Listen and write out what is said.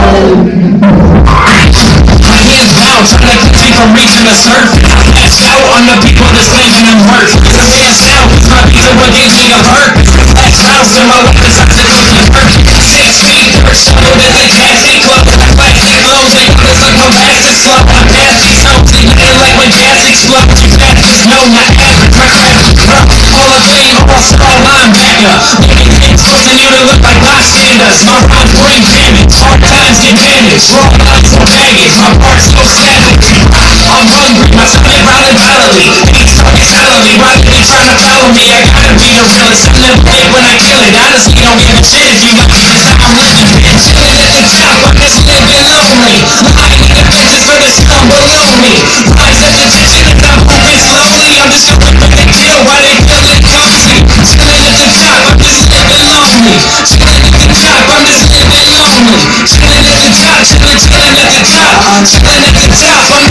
My hands bound, trying to keep me from reaching the surface. I pass out on the people that's thinking I'm worth. It's a bad sound, cause my pizza what gives me a purpose. Flash house in my life decides to cook me perfect. 6 feet, dirt shoveled in the casket club. Like plastic blows, they call this a molasses slow. I pass these homes, they get like when gas explodes. You bastards know my average, my average bro. Hall of Fame, all-star linebacker. Making things forcing you to look like bystanders. My rhymes bring damage, hard times get managed. Raw lines for baggage, my parts so savage. I'm hungry, my stomach growling violently. Things talking silently, rather than trying to follow me. I gotta be the realest, I'm never big when I kill it. Honestly, don't give a shit if you like me, that's how I'm living, bitch. Chillin' at the top, I'm just living lonely. Lying in the benches for the scum below me. Rise at the tension as I'm moving slowly. I'm just going for the kill while they feeling cozy. Chillin' at the top, I'm just living lonely. Chillin' at the top, I'm just living lonely. Chillin' at the top, chillin' at the top. Chillin' at the top, I'm